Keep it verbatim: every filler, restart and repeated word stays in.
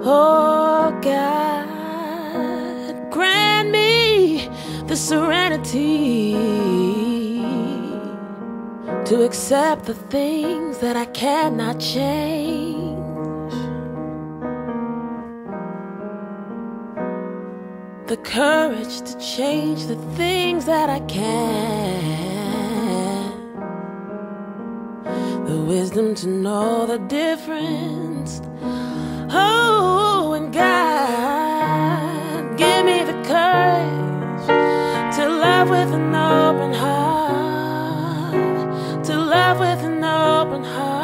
Oh God, grant me the serenity to accept the things that I cannot change, the courage to change the things that I can, the wisdom to know the difference. Oh, and God, give me the courage to love with an open heart, to love with an open heart.